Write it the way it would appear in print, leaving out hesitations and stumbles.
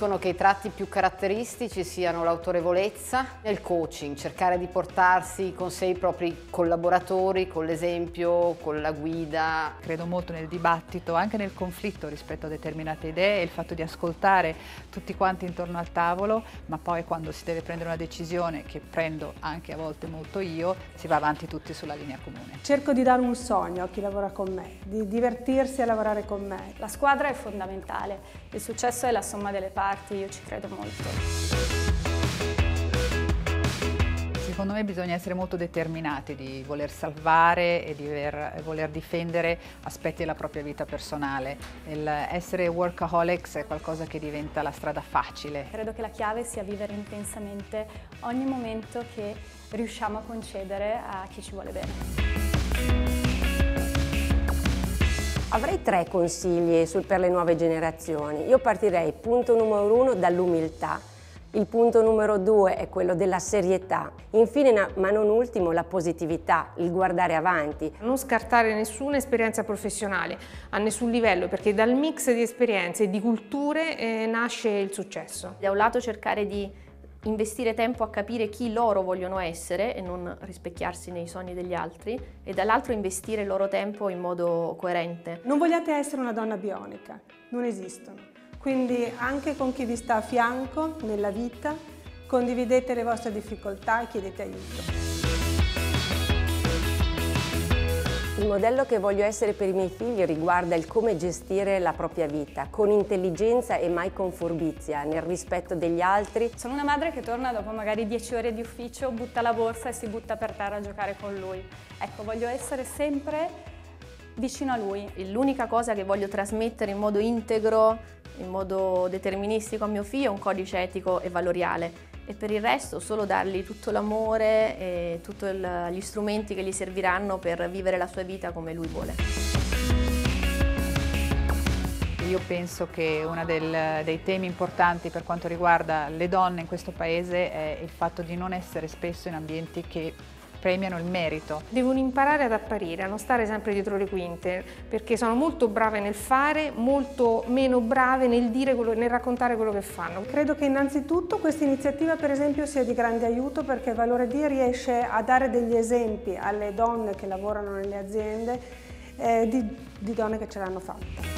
dicono che i tratti più caratteristici siano l'autorevolezza e il coaching, cercare di portarsi con sé i propri collaboratori, con l'esempio, con la guida. Credo molto nel dibattito, anche nel conflitto rispetto a determinate idee, e il fatto di ascoltare tutti quanti intorno al tavolo, ma poi quando si deve prendere una decisione, che prendo anche a volte molto io, si va avanti tutti sulla linea comune. Cerco di dare un sogno a chi lavora con me, di divertirsi a lavorare con me. La squadra è fondamentale, il successo è la somma delle parti, io ci credo molto. Secondo me bisogna essere molto determinati di voler salvare e di voler difendere aspetti della propria vita personale. Essere workaholics è qualcosa che diventa la strada facile. Credo che la chiave sia vivere intensamente ogni momento che riusciamo a concedere a chi ci vuole bene. Avrei 3 consigli per le nuove generazioni. Io partirei, punto numero 1, dall'umiltà. Il punto numero 2 è quello della serietà. Infine, ma non ultimo, la positività, il guardare avanti. Non scartare nessuna esperienza professionale a nessun livello, perché dal mix di esperienze e di culture nasce il successo. Da un lato cercare di investire tempo a capire chi loro vogliono essere e non rispecchiarsi nei sogni degli altri, e dall'altro investire il loro tempo in modo coerente. Non vogliate essere una donna bionica, non esistono. Quindi anche con chi vi sta a fianco nella vita, condividete le vostre difficoltà e chiedete aiuto. Il modello che voglio essere per i miei figli riguarda il come gestire la propria vita, con intelligenza e mai con furbizia, nel rispetto degli altri. Sono una madre che torna dopo magari 10 ore di ufficio, butta la borsa e si butta per terra a giocare con lui. Ecco, voglio essere sempre vicino a lui. L'unica cosa che voglio trasmettere in modo integro, in modo deterministico a mio figlio è un codice etico e valoriale, e per il resto solo dargli tutto l'amore e tutti gli strumenti che gli serviranno per vivere la sua vita come lui vuole. Io penso che uno dei temi importanti per quanto riguarda le donne in questo paese è il fatto di non essere spesso in ambienti che premiano il merito. Devono imparare ad apparire, a non stare sempre dietro le quinte, perché sono molto brave nel fare, molto meno brave nel nel raccontare quello che fanno. Credo che innanzitutto questa iniziativa per esempio sia di grande aiuto, perché Valore D riesce a dare degli esempi alle donne che lavorano nelle aziende di donne che ce l'hanno fatta.